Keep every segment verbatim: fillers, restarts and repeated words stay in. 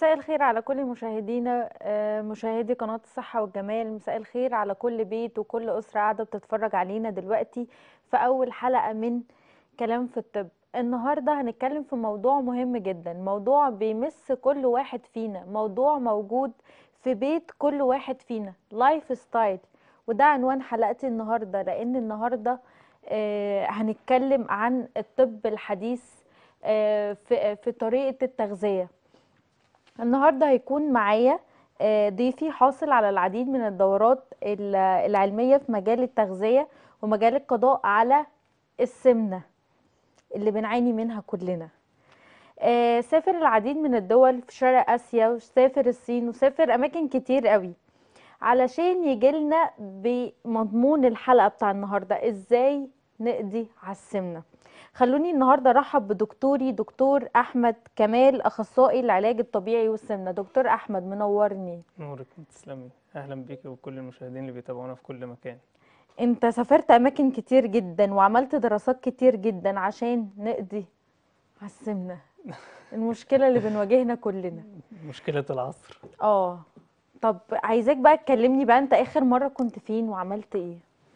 مساء الخير على كل مشاهدينا آه، مشاهدي قناة الصحة والجمال. مساء الخير على كل بيت وكل أسرة قاعدة بتتفرج علينا دلوقتي في أول حلقة من كلام في الطب. النهاردة هنتكلم في موضوع مهم جدا، موضوع بيمس كل واحد فينا، موضوع موجود في بيت كل واحد فينا، لايف ستايل. وده عنوان حلقتي النهاردة، لأن النهاردة آه، هنتكلم عن الطب الحديث آه، في في طريقة التغذية. النهارده هيكون معايا آه، ضيفي حاصل على العديد من الدورات ال- العلمية في مجال التغذية ومجال القضاء على السمنة اللي بنعاني منها كلنا. آه، سافر العديد من الدول في شرق آسيا، وسافر الصين، وسافر أماكن كتير قوي علشان يجيلنا بمضمون الحلقة بتاع النهاردة: ازاي نقضي على السمنة. خلوني النهاردة ارحب بدكتوري دكتور احمد كمال، اخصائي العلاج الطبيعي والسمنة. دكتور احمد منورني. نورك، تسلمي. اهلا بيكي وكل المشاهدين اللي بيتابعونا في كل مكان. انت سافرت اماكن كتير جدا وعملت دراسات كتير جدا عشان نقضي على السمنة، المشكلة اللي بنواجهنا كلنا. مشكلة العصر. اه، طب عايزاك بقى تكلمني بقى، انت اخر مرة كنت فين وعملت ايه؟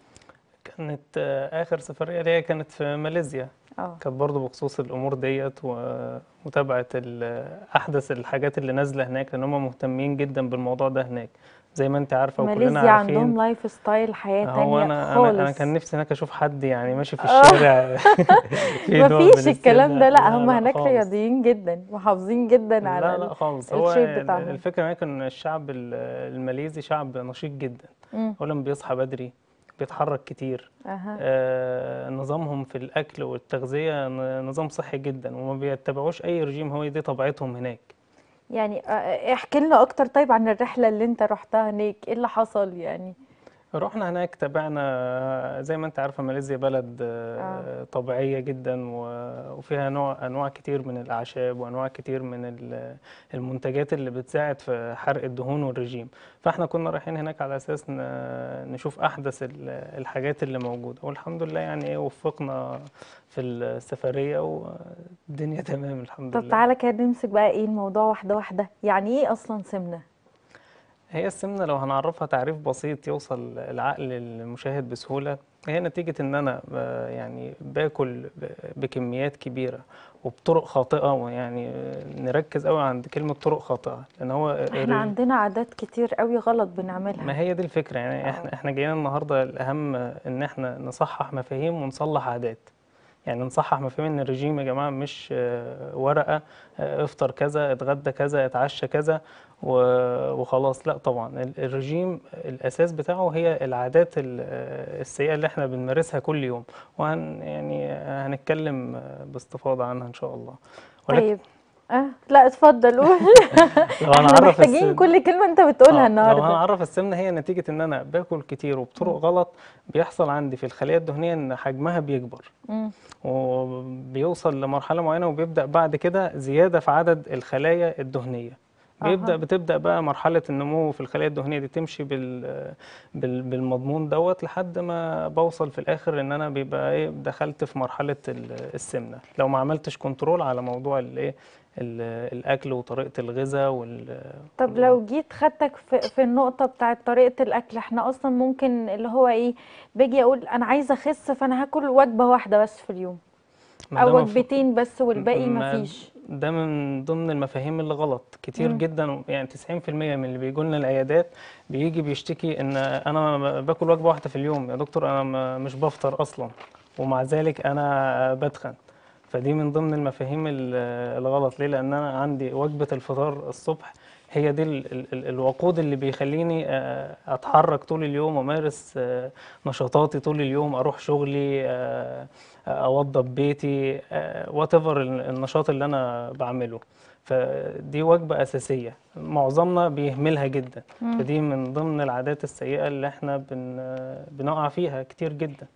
كانت آه، اخر سفرية ليا كانت في ماليزيا. اه، كانت برضو بخصوص الامور ديت ومتابعة ال- احدث الحاجات اللي نازلة هناك، لان هم مهتمين جدا بالموضوع ده هناك زي ما انت عارفة وكلنا ماليزيا عارفين. عندهم لايف ستايل، حياة هو تانية انا انا انا كان خالص. نفسي هناك اشوف حد يعني ماشي في اه. الشارع في نوع من مفيش الكلام السمنة. ده، لا لا هم لا هناك خالص. رياضيين جدا محافظين جدا على لا ال- لا خالص. هو الشيب ال- بتاعهم. الفكرة هناك ان الشعب ال- الماليزي شعب نشيط جدا. امم. اولا بيصحى بدري، بيتحرك كتير. اها. آه نظامهم في الاكل والتغذية ن- نظام صحي جدا، وما بيتبعوش اي رجيم، هو دي طبيعتهم هناك. يعني آه، احكي لنا اكتر طيب عن الرحلة اللي انت رحتها هناك، ايه اللي حصل يعني؟ رحنا هناك، تابعنا زي ما انت عارفة ماليزيا بلد اه. آه، طبيعية جدا، و- وفيها نوع انواع كتير من الاعشاب وانواع كتير من ال- المنتجات اللي بتساعد في حرق الدهون والرجيم. فاحنا كنا رايحين هناك على اساس ن- نشوف احدث ال- الحاجات اللي موجودة، والحمد لله يعني ايه وفقنا في السفرية والدنيا تمام الحمد طب لله. تعالى كده نمسك بقى ايه الموضوع واحدة واحدة. يعني ايه اصلا سمنة؟ هي السمنة لو هنعرفها تعريف بسيط يوصل العقل المشاهد بسهولة، هي نتيجة إن أنا ب- يعني باكل ب- بكميات كبيرة وبطرق خاطئة. ويعني نركز قوي عند كلمة طرق خاطئة، لأن هو احنا الرج... عندنا عادات كتير قوي غلط ما بنعملها. هي دي الفكرة. يعني اه. احنا احنا جايين النهاردة الأهم إن احنا نصحح مفاهيم ونصلح عادات. يعني نصحح مفاهيم ان الرجيم يا جماعه مش آه، ورقه، آه، افطر كذا، اتغدى كذا، اتعشى كذا و- وخلاص. لا طبعا، ال- الرجيم الاساس بتاعه هي العادات ال- آه، السيئه اللي احنا بنمارسها كل يوم. وهن يعني هنتكلم آه، باستفاضه عنها ان شاء الله. ولكن طيب. اه، لا اتفضل قول. لو احنا هنعرف محتاجين السن كل كلمة انت بتقولها اه لو النهاردة. هنعرف السمنه، هي نتيجه ان انا باكل كتير وبطرق مم. غلط. بيحصل عندي في الخليه الدهنيه ان حجمها بيكبر، مم. وبيوصل لمرحلة معينة، وبيبدأ بعد كده زيادة في عدد الخلايا الدهنية. بيبدأ اها. بتبدأ بقى مرحلة النمو في الخلايا الدهنية دي، تمشي بال بال- بالمضمون دوت لحد ما بوصل في الآخر إن أنا بيبقى إيه دخلت في مرحلة ال- السمنة، لو ما عملتش كنترول على موضوع الإيه ال- الأكل وطريقة الغذاء وال طب والأمور. لو جيت خدتك في, في النقطة بتاعت طريقة الأكل، احنا أصلا ممكن اللي هو ايه، باجي أقول أنا عايزة أخس فأنا هاكل وجبة واحدة بس في اليوم، ما ده أو مف... وجبتين بس والباقي ما مفيش. ده من ضمن المفاهيم اللي غلط كتير مم. جدا. يعني تسعين في المية من اللي بيجوا لنا العيادات بيجي بيشتكي ان انا باكل وجبة واحدة في اليوم يا دكتور، انا ما- مش بفطر اصلا، ومع ذلك انا بتخن. فدي من ضمن المفاهيم ال- الغلط. ليه؟ لان انا عندي وجبة الفطار الصبح، هي دي ال- ال- ال- الوقود اللي بيخليني آه، اتحرك طول اليوم وامارس آه، نشاطاتي طول اليوم، اروح شغلي، آه، اوضب بيتي، وات ايفر النشاط اللي انا بعمله. فدي وجبة أساسية معظمنا بيهملها جدا. مم. فدي من ضمن العادات السيئة اللي احنا بن بنقع فيها كتير جدا.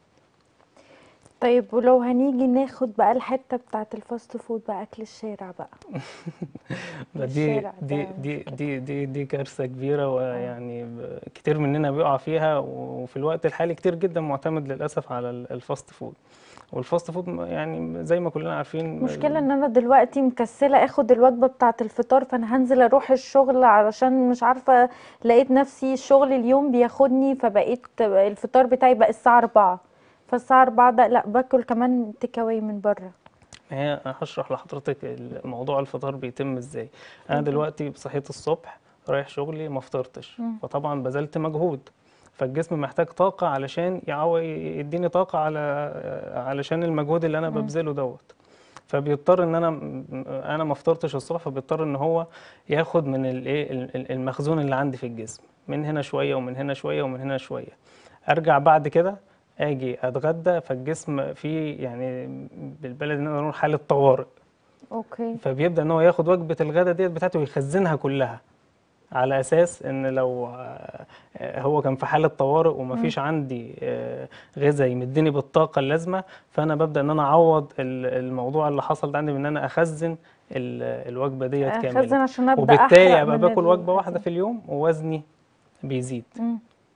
طيب ولو هنيجي ناخد بقى الحتة بتاعت الفاست فود بقى، أكل الشارع بقى. أكل دي الشارع دي ده دي مشكلة. دي دي دي كارثة كبيرة، اه. ويعني ب- كتير مننا بيقع فيها، وفي الوقت الحالي كتير جدا معتمد للأسف على ال- الفاست فود. والفاست فود م- يعني زي ما كلنا عارفين. المشكلة ان انا دلوقتي مكسلة اخد الوجبة بتاعة الفطار، فانا هنزل اروح الشغل علشان مش عارفة، لقيت نفسي الشغل اليوم بياخدني، فبقيت الفطار بتاعي بقى الساعة أربعة، فالساعة أربعة ده لا، باكل كمان تيك اواي من بره. هي هشرح لحضرتك الموضوع الفطار بيتم ازاي. انا قولي. دلوقتي صحيت الصبح رايح شغلي ما فطرتش، مم. فطبعا بذلت مجهود، فالجسم محتاج طاقة علشان يعو يديني طاقة على علشان المجهود اللي انا مم. ببذله دوت. فبيضطر ان انا انا ما فطرتش الصبح، فبيضطر ان هو ياخد من الايه المخزون اللي عندي في الجسم، من هنا شوية ومن هنا شوية ومن هنا شوية. ارجع بعد كده اجي اتغدى، فالجسم فيه يعني بالبلد نقدر نقول حالة طوارئ، اوكي. فبيبدأ ان هو ياخد وجبة الغداء ديت بتاعته ويخزنها كلها، على اساس ان لو آه، آه، هو كان في حالة طوارئ مم. ومفيش عندي آه، غذاء يمدني بالطاقة اللازمة، فانا ببدأ ان انا اعوض ال- الموضوع اللي حصل ده عندي بان انا اخزن ال- الوجبة ديت كاملة، اخزن عشان ابدا وبالتالي احرق ابقى من باكل وجبة واحدة الاكل. في اليوم ووزني بيزيد. مم.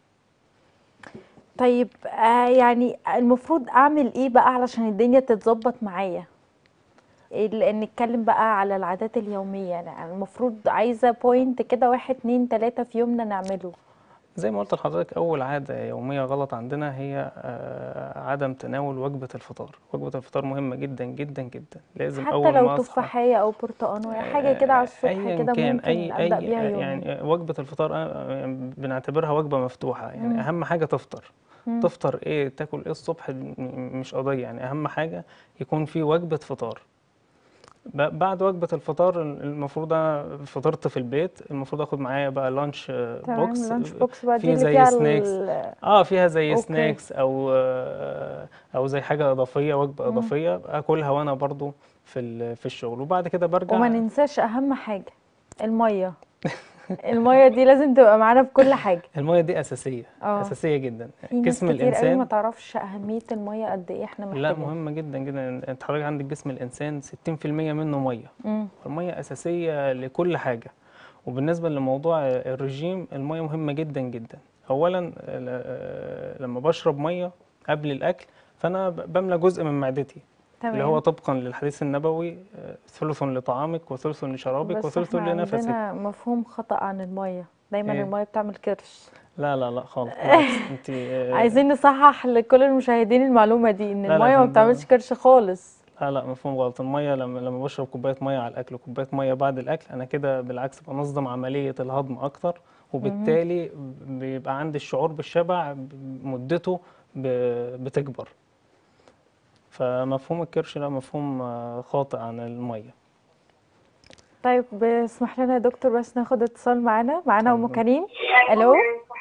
طيب آه يعني المفروض اعمل ايه بقى علشان الدنيا تتظبط معايا؟ ال- نتكلم بقى على العادات اليومية، يعني المفروض عايزة بوينت كده، واحد اتنين تلاتة في يومنا نعمله. زي ما قلت لحضرتك، أول عادة يومية غلط عندنا هي آه، عدم تناول وجبة الفطار. وجبة الفطار مهمة جدا جدا جدا، لازم حتى أول لو ما أصحى تفاحية او برتقانية، حاجة كده على آه، الصبح أيا كده كان، ممكن أي ابدأ أي بيها يومي. يعني وجبة الفطار آه، بنعتبرها وجبة مفتوحة، يعني مم. أهم حاجة تفطر. مم. تفطر إيه، تاكل إيه الصبح م- مش قضية، يعني أهم حاجة يكون في وجبة فطار. ب- بعد وجبة الفطار المفروض أنا فطرت في البيت، المفروض اخد معايا بقى لانش تمام، بوكس لانش بوكس بقى دي فيه اللي زي فيها سناكس. ال... اه فيها زي اوكي. سناكس او آه، او زي حاجة اضافية، وجبة مم. اضافية اكلها وانا برضو في ال- في الشغل، وبعد كده وما برجع. ننساش اهم حاجة، المية. المية دي لازم تبقى معانا في كل حاجة. المية دي اساسية، اه. اساسية جدا. في ناس جسم كتير قوي ما الانسان، تعرفش اهمية المية قد ايه احنا لا محتاجينها. مهمة جدا جدا. انت حضرتك عندك جسم الانسان ستين في المية منه مية، مم. المية اساسية لكل حاجة. وبالنسبة لموضوع الرجيم، المية مهمة جدا جدا. أولا آه، لما بشرب مية قبل الأكل، فأنا ب- بملى جزء من معدتي، اللي هو تمام. طبقا للحديث النبوي آه، ثلث لطعامك وثلث لشرابك بس وثلث احنا لنفسك. عندنا مفهوم خطأ عن المية، دايما إيه؟ المية بتعمل كرش. لا لا لا خالص، بالعكس انت آه، عايزين نصحح لكل المشاهدين المعلومة دي، ان لا لا يا المية ما فندم، بتعملش كرش خالص. لا لا مفهوم غلط. المية لما لما بشرب كوباية مية على الأكل وكوباية مية بعد الأكل، أنا كده بالعكس بنظم عملية الهضم أكتر، مهم. وبالتالي بيبقى عندي الشعور بالشبع مدته ب- بتكبر. فمفهوم الكرش ده مفهوم آه، خاطئ عن المية. طيب اسمح لنا يا دكتور بس ناخد اتصال معانا معانا ام اتفضل. كريم. الو.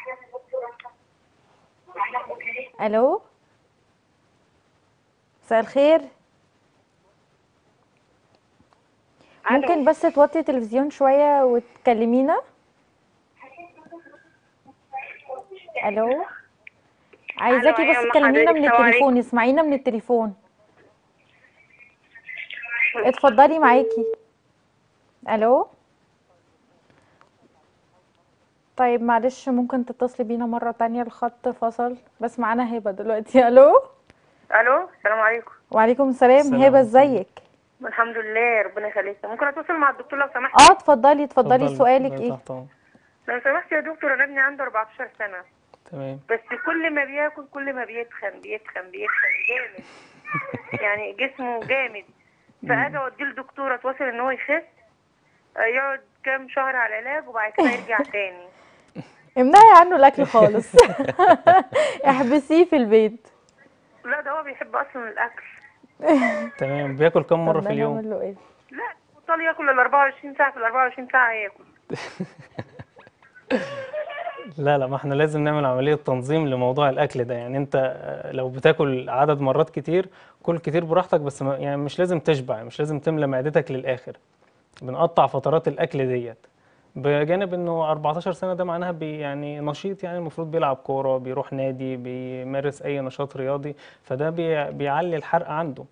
الو. مساء الخير. الو. ممكن بس توطي التلفزيون شوية وتكلمينا؟ الو. الو، عايزاكي ايوه بس مع تكلمينا حضرتك، من السلام عليكم. التليفون، اسمعينا من التليفون. اتفضلي معاكي. الو. طيب معلش ممكن تتصلي بينا مرة تانية، الخط فصل، بس معانا هبة دلوقتي. الو. الو، السلام عليكم. وعليكم السلام، السلام هبة ورحمة الله. ازيك؟ الحمد لله، ربنا يخليك. ممكن اتواصل مع الدكتور لو اه سمحتي؟ اتفضلي اتفضلي، اتفضل سؤالك اتفضل ايه؟ تحت أمرك. لو سمحتي يا دكتور، انا ابني عنده أربعتاشر سنة، تمام. بس كل ما بياكل كل ما بيتخن بيتخن بيتخن جامد. يعني جسمه جامد. فاجي اوديه لدكتور اتواصل ان هو يخس، آه، يقعد كام شهر على العلاج وبعد كده يرجع تاني. امنعي عنه الاكل خالص. احبسيه في البيت. لا، ده هو بيحب اصلا الاكل. تمام، بياكل كم مرة طب في ده اليوم؟ نعمل له ايه؟ لا، بطل ياكل ال أربعة وعشرين ساعة، في ال أربعة وعشرين ساعة ياكل. لا لا، ما احنا لازم نعمل عملية تنظيم لموضوع الأكل ده. يعني أنت آه، لو بتاكل عدد مرات كتير، كل كتير براحتك، بس ما يعني مش لازم تشبع، مش لازم تملى معدتك للآخر. بنقطع فترات الأكل ديت، بجانب إنه أربعتاشر سنة ده معناها بي يعني نشيط، يعني المفروض بيلعب كورة، بيروح نادي، بيمارس أي نشاط رياضي، فده بي بيعلي الحرق عنده.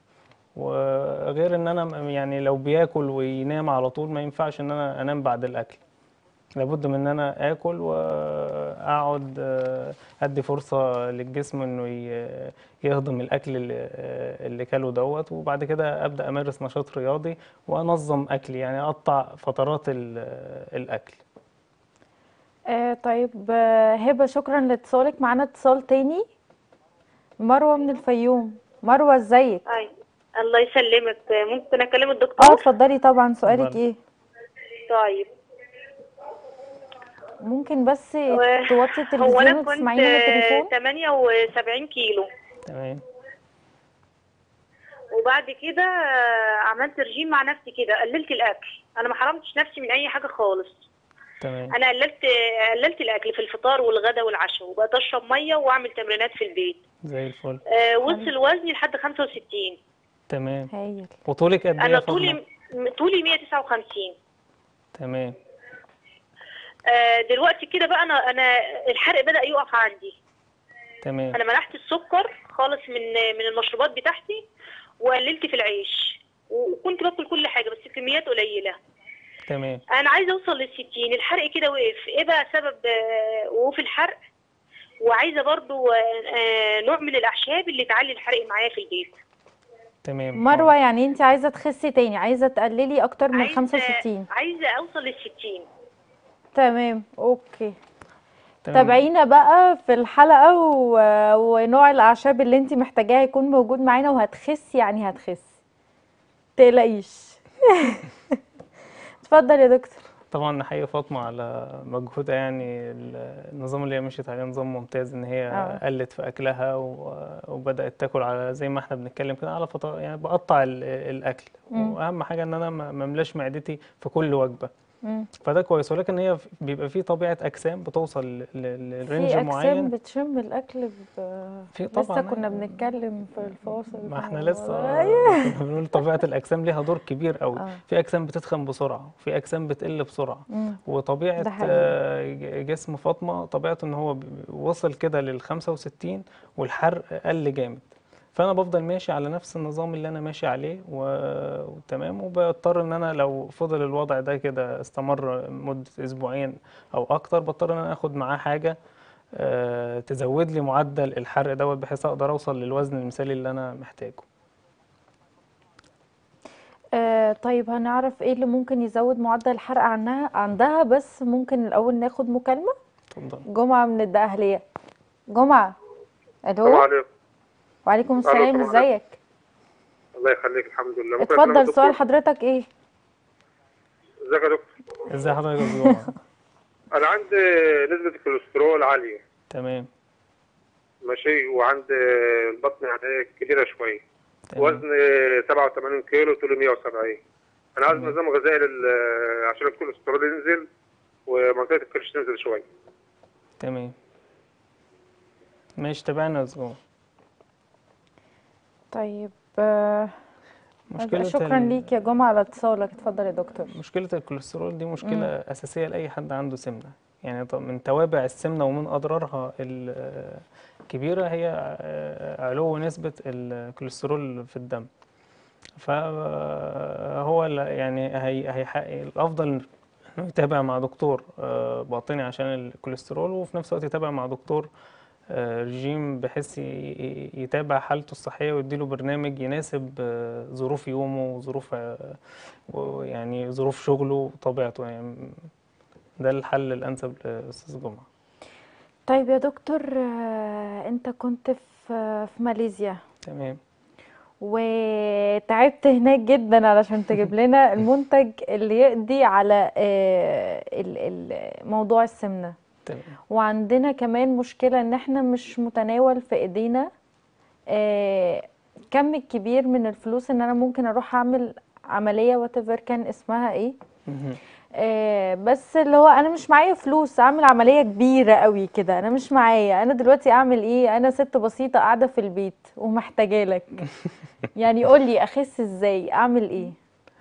وغير إن أنا م- يعني لو بياكل وينام على طول، ما ينفعش إن أنا أنام بعد الأكل. لابد من ان انا اكل واقعد، آه، ادي فرصه للجسم انه ي- يهضم الاكل اللي آه، اللي كله دوت، وبعد كده ابدا امارس نشاط رياضي وانظم اكلي، يعني اقطع فترات ال- آه، الاكل. آه طيب، آه هبة شكرا لاتصالك. معانا اتصال تاني، مروة من الفيوم. مروة ازيك؟ أي الله يسلمك. ممكن أكلم اه الدكتور؟ اتفضلي طبعا، سؤالك اتفضل. ايه؟ طيب. ممكن بس و- توطي هو أنا التلفزيون كنت وتسمعينا من التليفون؟ ثمانية وسبعين كيلو، تمام. وبعد كده آه، عملت رجيم مع نفسي كده، قللت الأكل. أنا ما حرمتش نفسي من أي حاجة خالص. تمام. أنا قللت قللت الأكل في الفطار والغدا والعشاء، وبقيت أشرب مية وأعمل تمرينات في البيت. زي الفل. آه، حلو، وصل وزني لحد خمسة وستين. تمام. هايل. وطولك قد ايه يا أنا فاطمه؟ طولي طولي مية وتسعة وخمسين. تمام. آه، دلوقتي كده بقى أنا أنا الحرق بدأ يقف عندي. تمام. انا منعت السكر خالص من من المشروبات بتاعتي، وقللت في العيش، وكنت باكل كل حاجه بس بكميات قليله. تمام. انا عايزه اوصل للستين. الحرق كده وقف، ايه بقى سبب آه، وقوف الحرق؟ وعايزه برضو آه، آه، نوع من الاعشاب اللي تعلي الحرق معايا في البيت. تمام. مروة، حاضر. يعني انت عايزة تخسي تاني، عايزة تقللي اكتر من عايزه خمسة وستين؟ عايزه اوصل للستين. تمام، اوكي. تمام. تابعينا بقى في الحلقة و... ونوع الأعشاب اللي انتي محتاجاه هيكون موجود معانا، وهتخسي، يعني هتخسي، متقلقيش. اتفضل يا دكتور. طبعا نحيي فاطمة على مجهودها، يعني ال- النظام اللي هي مشيت عليه نظام ممتاز، ان هي اه. قلت في اكلها و- وبدأت تاكل على زي ما احنا بنتكلم كده على فترة، يعني بقطع ال- الاكل، مم. واهم حاجة ان انا ما ما املاش معدتي في كل وجبة، مم. فده كويس. ولكن هي ف- بيبقى في طبيعة اجسام بتوصل ل- ل- لرينج في أجسام معين. بتشم الأكل ب... في لسه طبعا، كنا أيوة. بنتكلم في الفاصل ما في احنا الموضوع لسه ده. كنا أيوه. بنقول طبيعة الأجسام ليها دور كبير قوي. اه. في أجسام بتتخن بسرعة، وفي أجسام بتقل بسرعة. مم. وطبيعة ده حقيقي. آه، ج- جسم فاطمة طبيعته إن هو ب- وصل كده للخمسة وستين، والحرق قل جامد. فأنا بفضل ماشي على نفس النظام اللي أنا ماشي عليه و- وتمام، وبضطر إن أنا لو فضل الوضع ده كده استمر مدة أسبوعين أو أكتر، بضطر إن أنا آخد معاه حاجة آه، تزود لي معدل الحرق دوت، بحيث أقدر أوصل للوزن المثالي اللي أنا محتاجه. آه طيب، هنعرف ايه اللي ممكن يزود معدل الحرق عنها عندها، بس ممكن الأول ناخد مكالمة. اتفضل. جمعة من الدقهلية. جمعة. السلام الو. عليكم. وعليكم الو، السلام، السلام عليكم. ازيك؟ الله يخليك، الحمد لله. ممكن اكلم اتفضل، سؤال الدكتور؟ حضرتك ايه؟ ازيك يا دكتور؟ ازي حضرتك يا أستاذ جمعة؟ انا عندي نسبة الكوليسترول عالية، تمام. ماشي، وعندي البطن يعني كبيرة شوية، تمام. وزني سبعة وثمانين كيلو، طولي مية وسبعين. انا عايز تمام. نظام غذائي لل- عشان الكوليسترول ينزل ومنطقة الكرش تنزل شوية. تمام. ماشي، تابعنا يا أستاذ جمعة. طيب، آه مشكلة شكرا ال... ليك يا جمعة على اتصالك. اتفضل يا دكتور. مشكلة الكوليسترول دي مشكلة مم. أساسية لأي حد عنده سمنة. يعني ط- من توابع السمنة ومن أضرارها الكبيرة هي علو نسبة الكوليسترول في الدم. فهو ال- يعني هي هي الأفضل إنه يتابع مع دكتور آه، باطني عشان الكوليسترول، وفي نفس الوقت يتابع مع دكتور آه، رجيم، بحيث ي- ي- يتابع حالته الصحية ويديله برنامج يناسب آه، ظروف يومه وظروف آه، ويعني ظروف شغله وطبيعته. يعني ده الحل الأنسب لأستاذ جمعة. طيب يا دكتور، آه انت كنت في في ماليزيا تمام. وتعبت هناك جدا علشان تجيب لنا المنتج اللي يقضي على آه ال- ال- موضوع السمنة. تمام. وعندنا كمان مشكلة ان احنا مش متناول في ايدينا آه كم كبير من الفلوس ان انا ممكن اروح اعمل عملية واتيفر كان اسمها ايه. مهم. آه بس اللي هو انا مش معايا فلوس اعمل عملية كبيرة قوي كده، انا مش معايا. انا دلوقتي اعمل ايه؟ انا ست بسيطة قاعدة في البيت ومحتاجة لك. يعني قولي اخس ازاي، اعمل ايه؟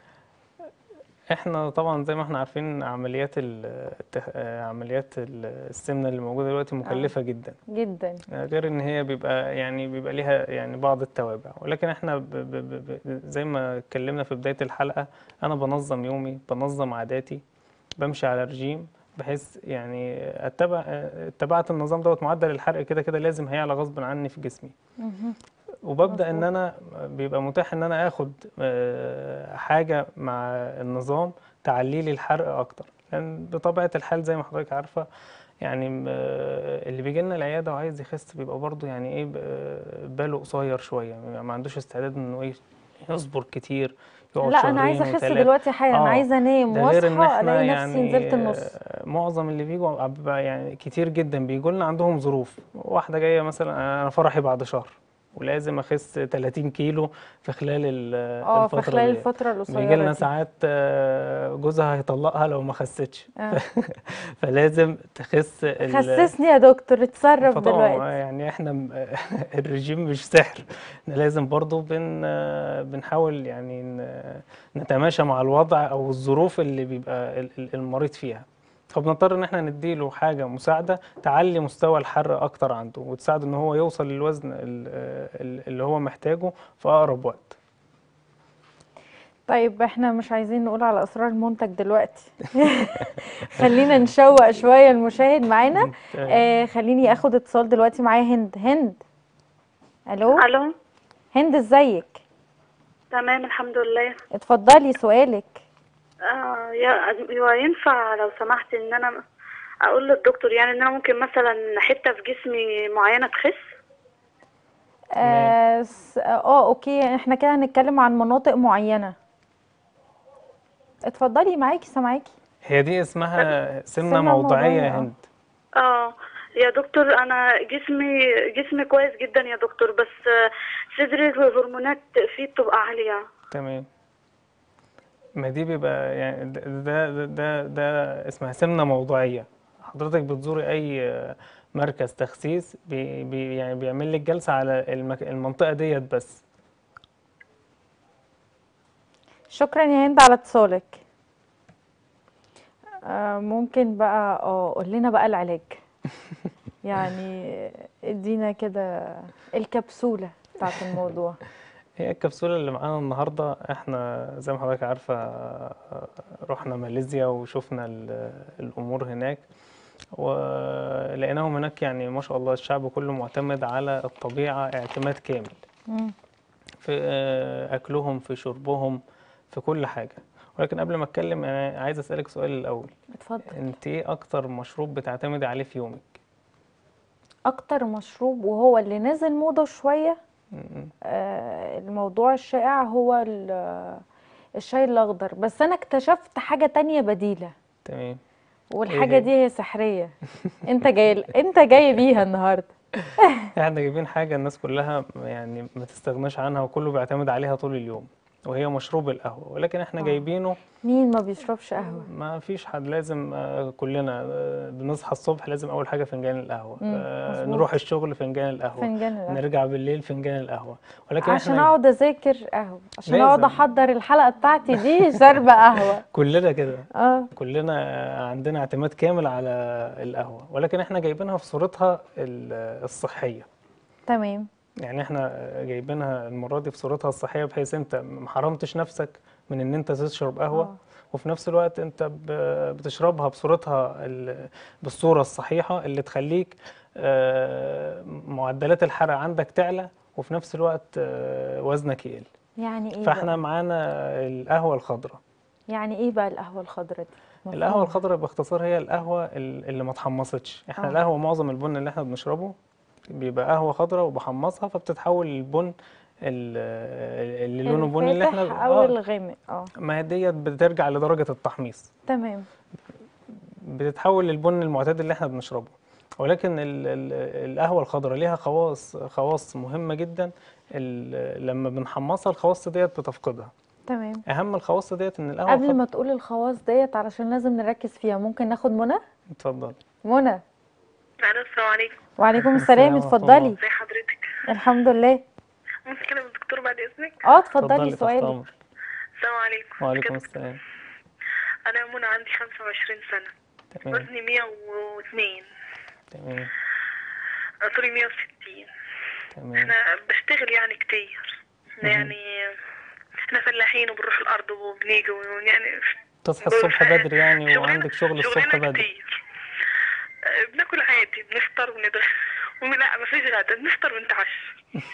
احنا طبعا زي ما احنا عارفين عمليات ال- التخ- آه، عمليات ال- السمنة اللي موجودة دلوقتي اه مكلفة جدا، جدا. غير ان هي بيبقى يعني بيبقى ليها يعني بعض التوابع. ولكن احنا ب ب ب ب زي ما اتكلمنا في بداية الحلقة، انا بنظم يومي، بنظم عاداتي، بمشي على رجيم، بحيث يعني اتبع اتبعت النظام دوت، معدل الحرق كده كده لازم هيعلى غصب عني في جسمي. مهم. وببدأ ان مظبوط. انا بيبقى متاح ان انا اخد آه، حاجة مع النظام تعلي لي الحرق اكتر، لان بطبيعة الحال زي ما حضرتك عارفة يعني آه، اللي بيجي لنا العيادة وعايز يخس بيبقى برضه يعني ايه ب- باله قصير شوية، يعني ما عندوش استعداد انه ايه يصبر كتير، يقعد لا انا عايزه شهرين اخس وثلاثة. دلوقتي حالا، انا اه عايزه انام ده غير ان واصحى احنا الاقي نفسي يعني نزلت النص. آه، معظم اللي بيجوا بيبقى يعني كتير جدا بيجوا لنا عندهم ظروف. واحدة جاية مثلا انا فرحي بعد شهر ولازم اخس ثلاثين كيلو في خلال ال- اه في الفترة خلال دي. الفتره بيجي القصيره لنا دي. ساعات آه، جوزها هيطلقها لو ما خستش اه فلازم تخس ال... خسسني يا دكتور، اتصرف فطبعا دلوقتي. يعني احنا م- الرجيم مش سحر، احنا لازم برضو بن بنحاول يعني ن- نتماشى مع الوضع او الظروف اللي بيبقى ال- ال- المريض فيها. فبنضطر ان احنا نديله حاجة مساعدة تعلي مستوى الحرق اكتر عنده، وتساعد ان هو يوصل للوزن ال- ال- اللي هو محتاجه في اقرب وقت. طيب احنا مش عايزين نقول على اسرار المنتج دلوقتي. خلينا نشوق شويه المشاهد معانا. تمام. آه خليني اخد اتصال دلوقتي معايا. هند. هند الو. الو. هند ازيك؟ تمام الحمد لله. اتفضلي سؤالك. آه يا يا ينفع لو سمحت ان انا اقول للدكتور يعني ان انا ممكن مثلا حته في جسمي معينه تخس؟ تمام. اه س- آه، اوكي احنا كده هنتكلم عن مناطق معينة. اتفضلي معاكي سامعاكي. هي دي اسمها سمنة سمنة موضعية موضعية يا اه. هند. اه يا دكتور انا جسمي جسمي كويس جدا يا دكتور، بس آه، صدري الهرمونات فيه بتبقى عاليه. تمام. ما دي بيبقى يعني ده ده ده, ده, ده اسمها سمنة موضعية. حضرتك بتزوري أي مركز تخسيس بي بي يعني بيعمل لك جلسة على المك المنطقة ديت بس. شكرا يا هند على اتصالك. آه ممكن بقى اه قول لنا بقى العلاج. يعني ادينا كده الكبسولة بتاعت الموضوع. هي الكبسولة اللي معانا النهاردة، احنا زي ما حضرتك عارفة رحنا ماليزيا وشفنا ال- الأمور هناك، ولقيناهم هناك يعني ما شاء الله الشعب كله معتمد على الطبيعة اعتماد كامل مم. في آه، أكلهم، في شربهم، في كل حاجة. ولكن قبل ما أتكلم أنا عايز أسألك سؤال الأول. اتفضل. أنت إيه أكتر مشروب بتعتمدي عليه في يومك؟ اكتر مشروب وهو اللي نزل موضة شوية، م- آه الموضوع الشائع هو ال- الشاي الاخضر، بس انا اكتشفت حاجة تانية بديلة، تمام. إيه والحاجة هي؟ دي هي سحرية. انت جاي انت جاي بيها النهاردة. احنا جايبين حاجة الناس كلها يعني ما تستغناش عنها وكله بيعتمد عليها طول اليوم، وهي مشروب القهوة. ولكن احنا اه جايبينه مين ما بيشربش قهوة؟ ما فيش حد لازم آه، كلنا آه، بنصحى الصبح لازم أول حاجة فنجان القهوة، امم آه، مظبوط. نروح الشغل فنجان القهوة، فنجان القهوة نرجع بالليل فنجان القهوة. ولكن عشان احنا اقعد اذاكر قهوة، عشان اقعد لازم احضر الحلقة بتاعتي دي شاربة قهوة. كلنا كده، اه كلنا عندنا اعتماد كامل على القهوة. ولكن احنا جايبينها في صورتها ال- الصحية. تمام. يعني احنا جايبينها المرة دي في صورتها الصحية، بحيث انت ما حرمتش نفسك من ان انت تشرب قهوة، اه وفي نفس الوقت انت ب- بتشربها بصورتها ال- بالصورة الصحيحة اللي تخليك آه، معدلات الحرق عندك تعلى، وفي نفس الوقت آه، وزنك يقل. يعني ايه فاحنا بقى؟ معانا القهوة الخضراء. يعني ايه بقى القهوة الخضراء دي؟ القهوة مفهومة. الخضراء باختصار هي القهوة ال- اللي ما اتحمصتش. احنا اه القهوة معظم البن اللي احنا بنشربه بيبقى قهوة خضراء وبحمصها فبتتحول للبن ال- اللي لونه بني اللي احنا الفاتح او اه الغامق اه. ما هي ديت بترجع لدرجة التحميص، تمام. بتتحول للبن المعتاد اللي احنا بنشربه. ولكن ال ال القهوة الخضراء ليها خواص خواص مهمة جدا، ال- لما بنحمصها الخواص ديت بتفقدها. تمام. أهم الخواص ديت إن القهوة قبل الخضراء. ما تقول الخواص ديت علشان لازم نركز فيها، ممكن ناخد منى؟ اتفضل. منى. الو السلام عليكم. وعليكم السلام السلام، ورحمة الله. اتفضلي. ازي حضرتك؟ الحمد لله. ممكن اكلم الدكتور بعد اذنك؟ اه اتفضلي اتفضلي تحت سؤالك. أمر. السلام عليكم. وعليكم كده السلام. انا منى عندي خمسة وعشرين سنة، تمام. وزني مية واثنين، تمام. طولي مية وستين. تمام. انا بشتغل يعني كتير، مهم. يعني احنا فلاحين وبنروح الارض وبنيجي يعني. بتصحي الصبح بس- بدري يعني شغلنا- وعندك شغل الصبح شغلنا بدري. كتير. آه، بناكل عادي، بنفطر ونتغدى، لا مفيش غدا، بنفطر ونتعشى.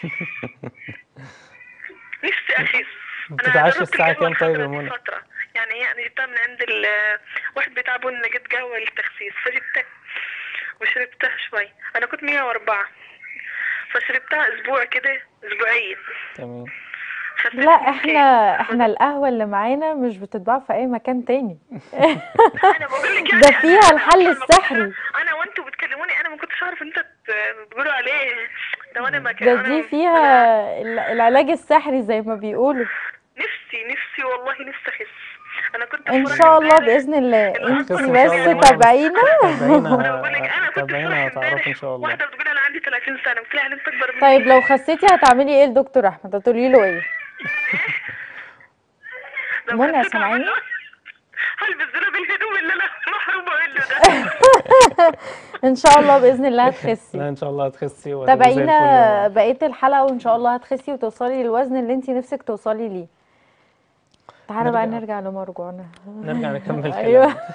نفسي اخس. انا بتتعشى جربت الساعة القهوه كام طيب يا الخضراء دي منى؟ فتره، يعني هي انا جبتها من عند ال- واحد بتاع بن، جبت قهوه للتخسيس فجبتها وشربتها شويه. انا كنت مية وأربعة فشربتها اسبوع كده، اسبوعين تمام. خسيت لا اتنين احنا كيلو. احنا القهوة اللي معانا مش بتتباع في اي مكان تاني. انا بقول لك يعني ده أنا- فيها أنا الحل أصلاً ما كنتش- السحري. انا وانتوا بتكلموني انا ما كنتش اعرف ان انت بتقولوا عليه ده، وانا ما ده كان دي أنا- فيها أنا ال- العلاج السحري زي ما بيقولوا. نفسي نفسي والله نفسي اخس. انا كنت ان بفرح شاء الله امبارح باذن الله. إن انتي هتخسي أكبر ان شاء بس الله مشكلة- يا منى، بس تابعينا. انا بقول لك تابعينا انا كنت تابعينا بفرح هتعرفي ان امبارح شاء الله. واحده بتقول انا عندي ثلاثين سنه، قلت لها انت اكبر مني. طيب لو خسيتي هتعملي ايه لدكتور احمد؟ هتقولي له ايه؟ لو منى خسيت سامعاني؟ هعمل له- هلبس دولاب الهدوم اللي انا محرومه منه ده. ان شاء الله باذن الله هتخسي. لا ان شاء الله هتخسي وهتبقي زي الفل يا تابعينا منى. بقيه الحلقه وان شاء الله هتخسي وتوصلي للوزن اللي انتي نفسك توصلي ليه. تعالى بقى نرجع- نرجع لمرجوعنا. نرجع نكمل ايوه. كلامنا.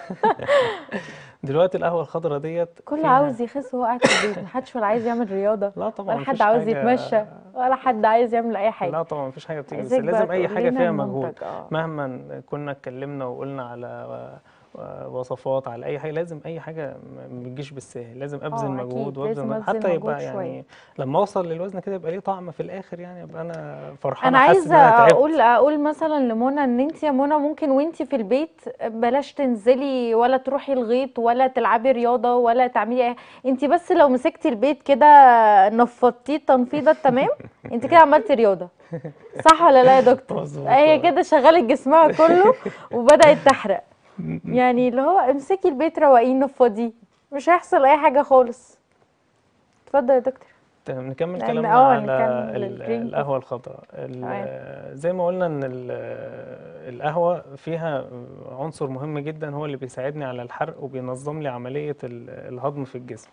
دلوقتي القهوة الخضراء ديت كله فيها- عاوز يخس وهو قاعد في البيت، محدش ولا عايز يعمل رياضه لا طبعا ولا حد مفيش عاوز حاجة- يتمشى ولا حد عايز يعمل اي حاجه. لا طبعا مفيش حاجة بتيجي، بس عايزاك بقى لازم أي تقول حاجة لنا فيها المنتج. مجهود. اه مهما كنا اتكلمنا وقلنا على وصفات، على أي حاجة، لازم أي حاجة ما بتجيش بالسهل، لازم أبذل اه مجهود اكيد وأبذل لازم مجهود ابذل حتى مجهود يبقى شويه. يعني لما أوصل للوزن كده يبقى ليه طعم في الآخر، يعني أبقى أنا فرحان، انا حاسس عايزه إن أنا تعبت. اقول اقول مثلا لمنى ان انت يا منى ممكن وانت في البيت بلاش تنزلي ولا تروحي الغيط ولا تلعبي رياضه ولا تعملي اي. انت بس لو مسكتي البيت كده نفضتيه تنفيضه تمام، انت كده عملتي رياضه. صح ولا لا يا دكتور؟ مظبوط. هي كده شغلت جسمها كله وبدات تحرق. يعني اللي هو امسكي البيت روقيه نفضيه، مش هيحصل اي حاجه خالص. اتفضل يا دكتور. تمام، نكمل لأن- كلامنا اه على نكمل ال- الجرين القهوة الخضراء. تمام. ال- زي ما قلنا ان ال- القهوة فيها عنصر مهم جدا هو اللي بيساعدني على الحرق وبينظم لي عملية ال- الهضم في الجسم،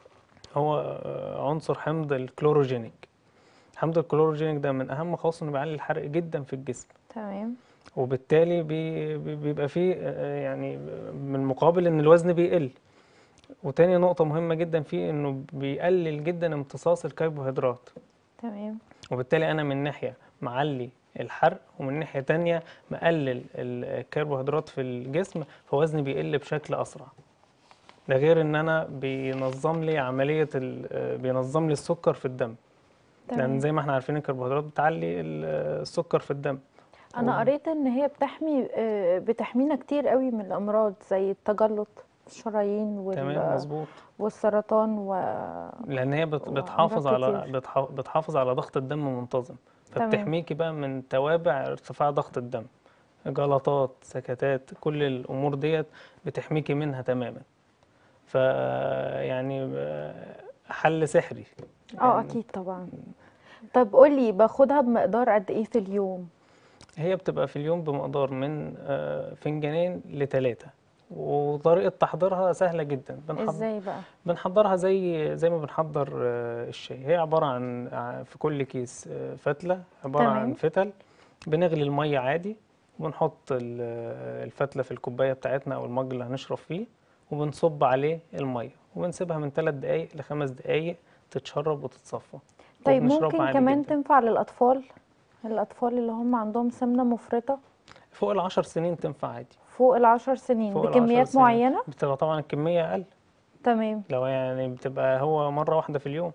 هو عنصر حمض الكلوروجينيك. حمض الكلوروجينيك ده من اهم خواصه انه بيعلي الحرق جدا في الجسم، تمام. وبالتالي بي- بي- بيبقى فيه آه، يعني من مقابل ان الوزن بيقل. وتاني نقطة مهمة جدا فيه انه بيقلل جدا امتصاص الكربوهيدرات، تمام. وبالتالي انا من ناحية معلي الحرق ومن ناحية تانية مقلل الكربوهيدرات في الجسم، فوزني بيقل بشكل اسرع. ده غير ان انا بينظم لي عملية ال- بينظم لي السكر في الدم، لان تمام. زي ما احنا عارفين الكربوهيدرات بتعلي ال- السكر في الدم. انا قريت ان هي بتحمي آه، بتحمينا كتير قوي من الامراض زي التجلط الشرايين تمام وال... مظبوط، والسرطان و لان هي بت- وأمراض بتحافظ على كتير. بتح- بتحافظ على ضغط الدم منتظم، تمام. فبتحميكي بقى من توابع ارتفاع ضغط الدم، جلطات، سكتات، كل الامور ديت بتحميكي منها تماما. ف يعني حل سحري. اه يعني اكيد طبعا. طب قولي باخدها بمقدار قد ايه في اليوم؟ هي بتبقى في اليوم بمقدار من آه، فنجانين لتلاتة، وطريقة تحضيرها سهلة جدا. بنحضر ازاي بقى؟ بنحضرها زي زي ما بنحضر آه، الشاي. هي عبارة عن ع- في كل كيس آه، فتلة، عبارة تمام. عن فتل. بنغلي المية عادي، وبنحط ال- آه، الفتلة في الكوباية بتاعتنا أو المج اللي هنشرب فيه، وبنصب عليه المية، وبنسيبها من ثلاث دقايق لخمس دقايق تتشرب وتتصفى. طيب وبنشربها ممكن عادي كمان جدا. تنفع للاطفال؟ الاطفال اللي هم عندهم سمنة مفرطة فوق العشر سنين تنفع عادي. فوق العشر سنين فوق العشر بكميات سنين معينة؟ بتبقى طبعا الكمية أقل، تمام. لو يعني بتبقى هو مرة واحدة في اليوم.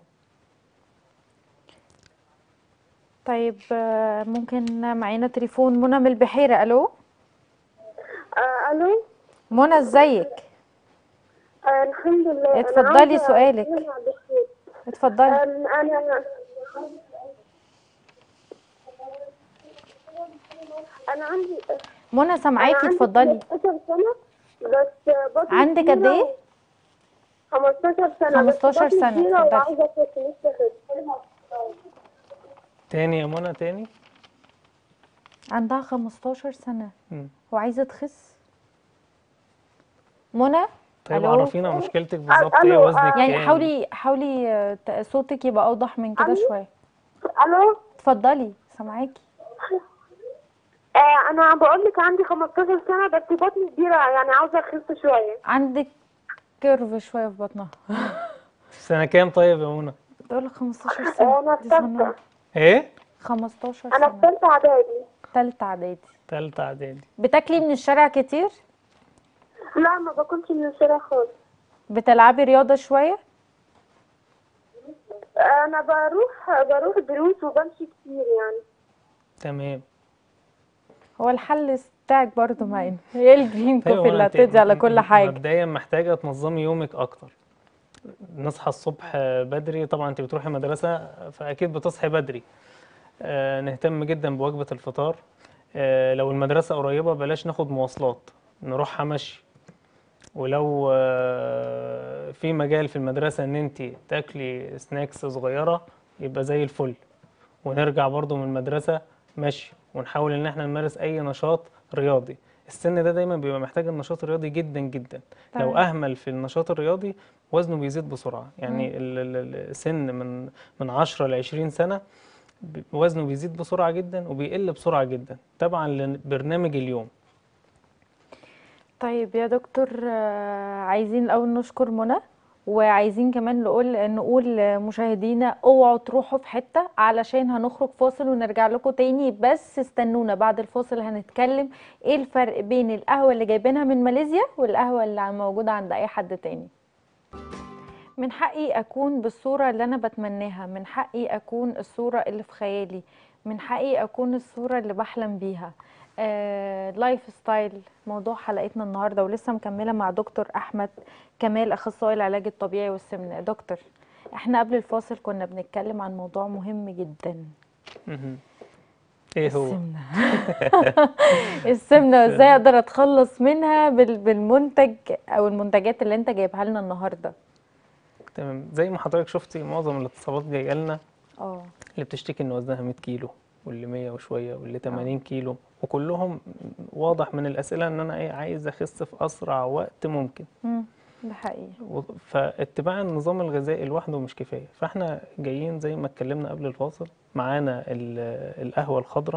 طيب آه، ممكن معانا تليفون منى من البحيرة. الو آه الو. منى ازيك؟ آه الحمد لله. أنا اتفضلي عاوزة سؤالك. أتكلم عن الدكتور. اتفضلي. آم، انا انا عندي منى انا سامعاكي، عندي اتفضلي. خمستاشر سنة بس بطني عندك قد كبيرة ايه؟ و- خمستاشر سنة بس خمستاشر بطني سنة، كبيرة اتفضلي. وعايزة اخس نفسي اخس. تاني يا منى تاني. عندها خمستاشر سنة مم. وعايزة تخس. منى طيب ألو؟ عرفينا مشكلتك بالظبط ايه، ألو، وزنك آه. يعني كام؟ حاولي حاولي آه، ت- صوتك يبقى اوضح من كده ألو؟ شوية. الو. اتفضلي سامعاكي. آه انا بقول لك عندي خمستاشر سنه بس بطني كبيره، يعني عاوزه اخس شويه. عندك كيرف شويه في بطنها. في سنة كام طيب يا منى؟ تقول لك خمستاشر سنه انا في دي ثالثه. صغننه. ايه؟ خمستاشر انا في سنه. ثالثه اعدادي. تالتة اعدادي. تالتة اعدادي. بتاكلي من الشارع كتير؟ لا ما باكلش من الشارع خالص. بتلعبي رياضه شويه؟ انا بروح بروح دروس وبمشي كتير يعني. تمام. هو الحل بتاعك برضه معانا هي الجرين طيب كوفي هو اللي انت هتدي على م- كل م- حاجه. مبدئيا محتاجة تنظمي يومك اكتر. نصحى الصبح بدري، طبعا انت بتروحي مدرسة فاكيد بتصحي بدري. آه، نهتم جدا بوجبة الفطار. آه، لو المدرسة قريبة بلاش ناخد مواصلات، نروحها مشي. ولو آه، في مجال في المدرسة ان انت تاكلي سناكس صغيرة يبقى زي الفل. ونرجع برضو من المدرسة مشي، ونحاول ان احنا نمارس اي نشاط رياضي. السن ده دايما بيبقى محتاج النشاط الرياضي جدا جدا. لو تمام. اهمل في النشاط الرياضي وزنه بيزيد بسرعة. مم. يعني ال- ال- السن من من عشرة ل عشرين سنة ب- وزنه بيزيد بسرعة جدا وبيقل بسرعة جدا تبعا لبرنامج اليوم. طيب يا دكتور، آه، عايزين الأول نشكر منى، وعايزين كمان نقول نقول لمشاهدينا اوعوا تروحوا في حتة علشان هنخرج فاصل ونرجع لكم تاني، بس استنونا بعد الفاصل هنتكلم ايه الفرق بين القهوة اللي جايبينها من ماليزيا والقهوة اللي موجودة عند اي حد تاني. من حقي اكون بالصورة اللي انا بتمناها، من حقي اكون الصورة اللي في خيالي، من حقي اكون الصورة اللي بحلم بيها. آه، لايف ستايل موضوع حلقتنا النهاردة، ولسه مكملة مع دكتور احمد كمال اخصائي العلاج الطبيعي والسمنة. دكتور، احنا قبل الفاصل كنا بنتكلم عن موضوع مهم جدا. مهم. ايه هو؟ السمنة. السمنة ازاي اقدر اتخلص منها بال- بالمنتج او المنتجات اللي انت جايبها لنا النهاردة. تمام. زي ما حضرتك شفتي معظم الاتصالات جايه لنا اه اللي بتشتكي ان وزنها مية كيلو، واللي مية وشويه، واللي اه تمانين كيلو، وكلهم واضح من الاسئله ان انا ايه عايز اخس في اسرع وقت ممكن. مم، ده حقيقي. و- فاتباع النظام الغذائي لوحده مش كفايه. فاحنا جايين زي ما اتكلمنا قبل الفاصل، معانا ال- القهوه الخضراء.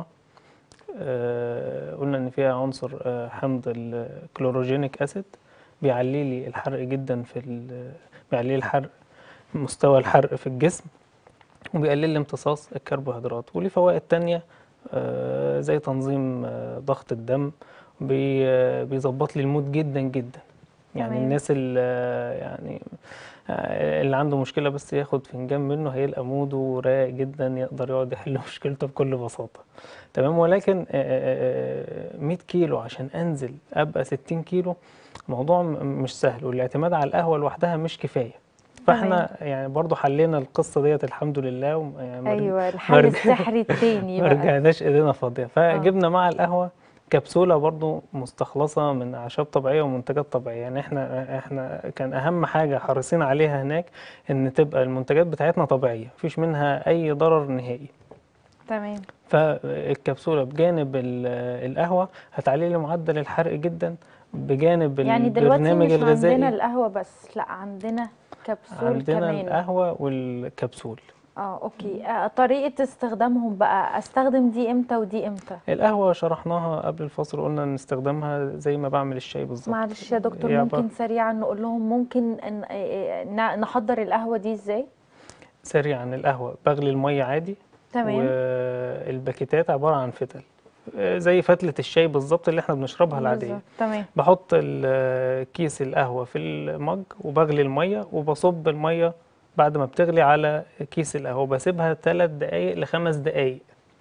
آه، قلنا ان فيها عنصر آه، حمض الكلوروجينيك اسيد، بيعلي لي الحرق جدا في ال- بيعلي لي الحرق، مستوى الحرق في الجسم، وبيقلل لي امتصاص الكربوهيدرات. وليه فوائد تانية آه، زي تنظيم آه، ضغط الدم، بي- آه، بيظبط لي المود جدا جدا. يعني تمام. الناس اللي يعني آه، اللي عنده مشكلة بس ياخد فنجان منه هيلقى موده رايق جدا، يقدر يقعد يحل مشكلته بكل بساطة. تمام. ولكن آه، آه، آه، مية كيلو عشان انزل ابقى ستين كيلو موضوع م- مش سهل، والاعتماد على القهوة لوحدها مش كفاية. تمام. فاحنا يعني برضو حلينا القصة ديت الحمد لله، وم- يعني ما رج- ايوه ما الحل رج- السحري التاني ما بقى. رجعناش ايدينا فاضية. اه فجبنا مع القهوة كبسولة برضو مستخلصة من أعشاب طبيعية ومنتجات طبيعية. يعني احنا احنا كان أهم حاجة حريصين عليها هناك إن تبقى المنتجات بتاعتنا طبيعية، مفيش منها أي ضرر نهائي. تمام. فالكبسولة بجانب ال- القهوة هتعلي لي معدل الحرق جدا، بجانب يعني دلوقتي البرنامج مش عندنا الغذائي. القهوة بس، لا عندنا كبسول عندنا كمان. القهوة والكبسول. اه اوكي. آه، طريقة استخدامهم بقى، استخدم دي امتى ودي امتى؟ القهوة شرحناها قبل الفصل، قلنا نستخدمها زي ما بعمل الشاي بالظبط. معلش يا دكتور، هي ممكن عبارة سريعا نقول لهم ممكن ن- آه، ن- نحضر القهوة دي ازاي؟ سريعا. القهوة بغلي المية عادي، تمام. والباكيتات عبارة عن فتل زي فتلة الشاي بالظبط اللي احنا بنشربها العادية. بالظبط. تمام. بحط ال- كيس القهوة في المج وبغلي المية وبصب المية بعد ما بتغلي على كيس القهوة، بسيبها ثلاث دقايق لخمس دقايق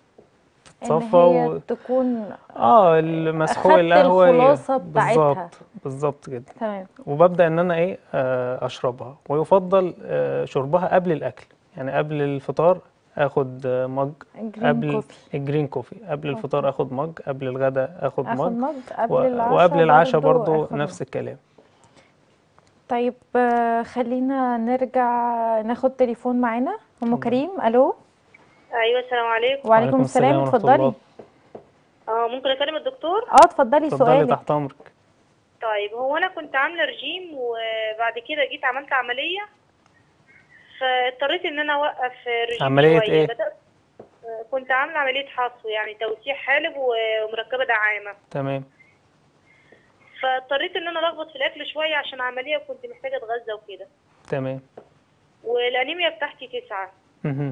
ان تتصفى هي و... تكون اه المسحوق اخدت القهوة ي- الخلاصة بتاعتها. بالظبط بالظبط كده. تمام. وببدأ ان انا ايه آه، اشربها. ويفضل آه، شربها قبل الاكل، يعني قبل الفطار اخد آه، مج، جرين قبل كوفي. الجرين كوفي، قبل اوكي. الفطار اخد مج، قبل الغداء اخد اخد مج، مج، قبل و- العشاء وقبل العشاء برضو برضو اخد نفس مج. الكلام. طيب، آه، خلينا نرجع ناخد تليفون معانا. ام اتفضل. كريم، الو. ايوه السلام عليكم. وعليكم وعليكم السلام، السلام ورحمة اتفضلي. الله. اه ممكن اكلم الدكتور؟ اه اتفضلي اتفضلي سؤالك. تحت امرك. طيب هو انا كنت عامله رجيم وبعد كده جيت عملت عمليه، فاضطريت ان انا اوقف رجيم عملية شويه. ايه؟ بدات كنت عاملة عملية حصو، يعني توسيع حالب ومركبة دعامة. تمام. فاضطريت ان انا الخبط في الاكل شوية عشان عملية، وكنت محتاجة اتغذى وكده. تمام. والانيميا بتاعتي تسعة. مهم.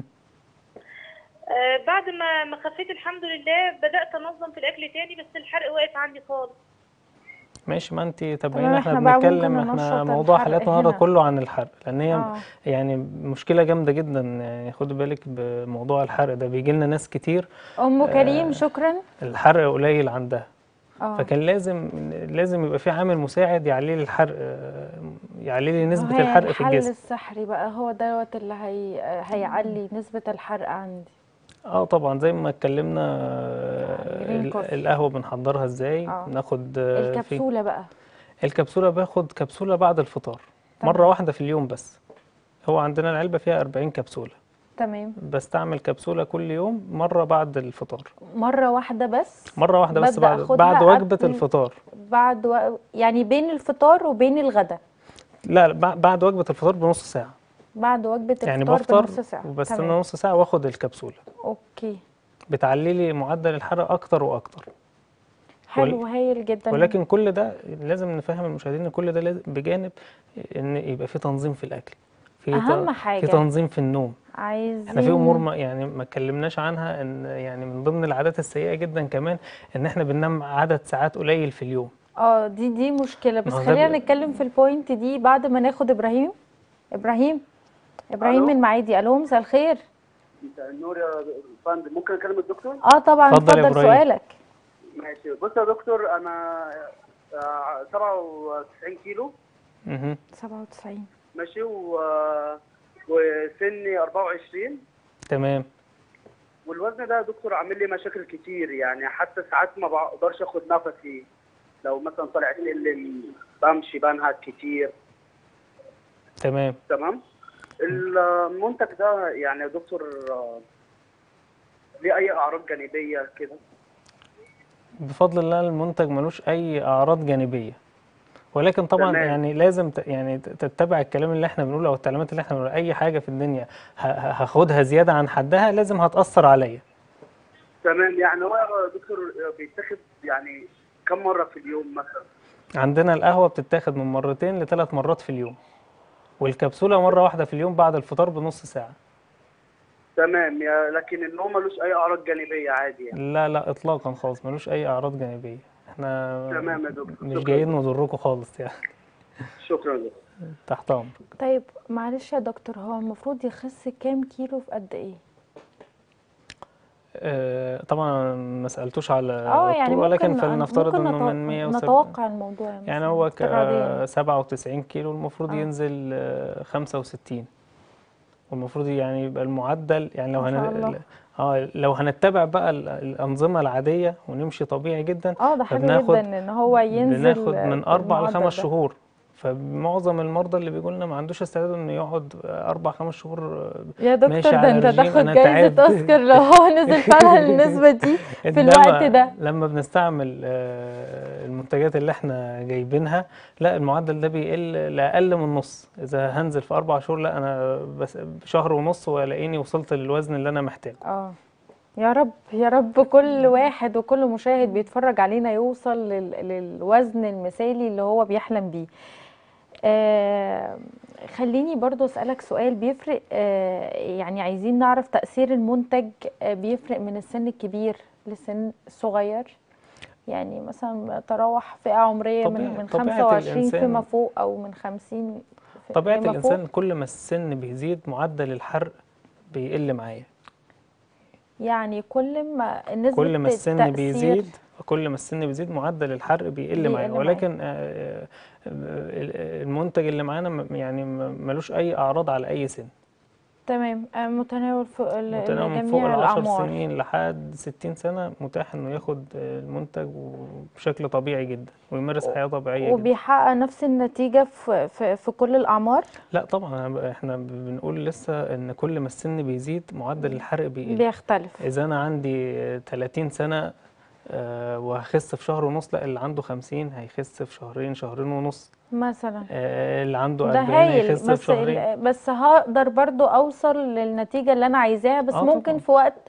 آه بعد ما ما خفيت الحمد لله بدأت انظم في الاكل تاني، بس الحرق واقف عندي خالص. ماشي، ما انت تابعين، تمام، احنا احنا بقى ممكن بنتكلم، احنا ننشط موضوع الحرق حلقتنا النهارده هنا. كله عن الحرق، لان هي اه يعني مشكله جامده جدا. يعني خدي بالك بموضوع الحرق ده، بيجي لنا ناس كتير ام كريم آه شكرا. الحرق قليل عندها، اه فكان لازم لازم يبقى في عامل مساعد يعلي لي الحرق، آه، يعلي لي نسبه هي الحرق في الحل الجسم. السحري بقى هو دوت اللي هي هيعلي نسبة الحرق عندي. اه طبعا، زي ما اتكلمنا، آه، جرين ال- كوفي. القهوه بنحضرها ازاي، اه بناخد آه، في الكبسولة بقى. الكبسوله، باخد كبسوله بعد الفطار مره تمام واحده في اليوم بس. هو عندنا العلبه فيها أربعين كبسوله، تمام. بستعمل كبسولة كل يوم مرة بعد الفطار. مرة واحدة بس. مرة واحدة بس ببدأ بعد بعد اخدها وجبة قبل الفطار. بعد و... يعني بين الفطار وبين الغداء. لا لا، بع- بعد وجبة الفطار بنص ساعة. بعد وجبة يعني الفطار بفطر بنص ساعة. وبستنى تمام نص ساعة واخد الكبسولة. اوكي بتعلي لي معدل الحرق أكتر وأكتر. ول- حلو هايل جدا. ولكن كل ده لازم نفهم المشاهدين ان كل ده لازم بجانب ان يبقى في تنظيم في الأكل، في اهم ت- في حاجة تنظيم في النوم. احنا في امور عايزين. ما يعني ما اتكلمناش عنها، ان يعني من ضمن العادات السيئة جدا كمان ان احنا بننام عدد ساعات قليل في اليوم. اه دي دي مشكلة، بس ما هو ده خلينا ب... نتكلم في البوينت دي بعد ما ناخد ابراهيم. ابراهيم ابراهيم الو، من معادي. الو مساء الخير. مساء النور يا فندم، ممكن اكلم الدكتور؟ اه طبعا اتفضل يا اتفضل إبراهيم. سؤالك. ماشي. بص يا دكتور، انا آه، سبعة وتسعين كيلو. مهم. سبعة وتسعين. ماشي، و وسني أربعة وعشرين. تمام. والوزن ده يا دكتور عامل لي مشاكل كتير، يعني حتى ساعات ما بقدرش اخد نفسي. لو مثلا طالع سلم بمشي بنهج كتير. تمام. تمام. المنتج ده يعني يا دكتور آه، ليه اي اعراض جانبيه كده؟ بفضل الله المنتج ملوش اي اعراض جانبيه، ولكن طبعا تمام. يعني لازم ت- يعني ت- تتبع الكلام اللي احنا بنقوله او التعليمات اللي احنا بنقولها. اي حاجه في الدنيا ه- ه- هاخدها زياده عن حدها لازم هتاثر عليا. تمام. يعني هو يا دكتور بيتاخد يعني كم مره في اليوم مثلا؟ عندنا القهوه بتتاخد من مرتين لثلاث مرات في اليوم، والكبسوله مره واحده في اليوم بعد الفطار بنص ساعه. تمام. يا لكن ان هو ملوش اي اعراض جانبيه عادي يعني؟ لا لا اطلاقا خالص، ملوش اي اعراض جانبيه. احنا تمام يا دكتور، مش شكرا جايين دكتور. نضركم خالص يعني. شكرا دكتور. تحت امرك. طيب معلش يا دكتور، هو المفروض يخس كام كيلو في قد ايه؟ آه، طبعا ما سالتوش على اه يعني الطول، ولكن ممكن فلنفترض ممكن انه نتو... من مية وسبعين. نتوقع الموضوع يعني مثلا هو افتراضيا. ك سبعة وتسعين كيلو المفروض اه ينزل آه، خمسة وستين، والمفروض يعني يبقى المعدل، يعني لو ما شاء هن... الله. اه لو هنتبع بقى ال- الأنظمة العادية ونمشي طبيعي جدا، اه ده حلو فبناخد جدا ان هو ينزل بناخد من في أربع المعدل لخمس ده. شهور. فمعظم المرضى اللي بيقول لنا ما عندوش استعداد انه يقعد أربع خمس شهور آه، يا دكتور ماشي ده على انت رجيم، تاخد أنا جايزة تعبت. اوسكار لو هو نزل فعلا النسبة دي في الوقت انما ده. لما بنستعمل آه، المنتجات اللي احنا جايبينها، لا المعدل ده بيقل لأقل من نص. اذا هنزل في اربع شهور، لا انا بس شهر ونص والاقيني وصلت للوزن اللي انا محتاجه. اه يا رب يا رب كل واحد وكل مشاهد بيتفرج علينا يوصل لل... للوزن المثالي اللي هو بيحلم بيه. آه خليني برضو أسألك سؤال بيفرق. آه يعني عايزين نعرف تأثير المنتج آه بيفرق من السن الكبير للسن الصغير، يعني مثلا تراوح فئة عمرية من طبيعة من طبيعة خمسة وعشرين فيما الإنسان فوق أو من خمسين في- طبيعة فيما فوق. الإنسان كل ما السن بيزيد معدل الحرق بيقل معايا. يعني كل ما نسبة كل ما السن التأثير بيزيد كل ما السن بيزيد معدل الحرق بيقل معايا، بيقل معايا. ولكن آه، آه، المنتج اللي معانا م- يعني م- ملوش أي أعراض على أي سن. تمام. آه، متناول فوق ال- متناول من فوق لجميع العشر الأعمار. سنين لحد ستين سنة متاح إنه ياخد المنتج وبشكل طبيعي جدا ويمارس حياة طبيعية جدا. وبيحقق نفس النتيجة في, في, في كل الأعمار. لا طبعا، أنا- احنا بنقول لسه إن كل ما السن بيزيد معدل الحرق بيقل. بيختلف. إذا أنا عندي ثلاثين سنة آه، وهخس في شهر ونص، لا اللي عنده خمسين هيخس في شهرين شهرين ونص. مثلا آه، اللي عنده ده أربعين هايل، هيخس في بس شهرين. ال- بس هقدر برضو أوصل للنتيجة اللي أنا عايزاها، بس اه ممكن طبعا. في وقت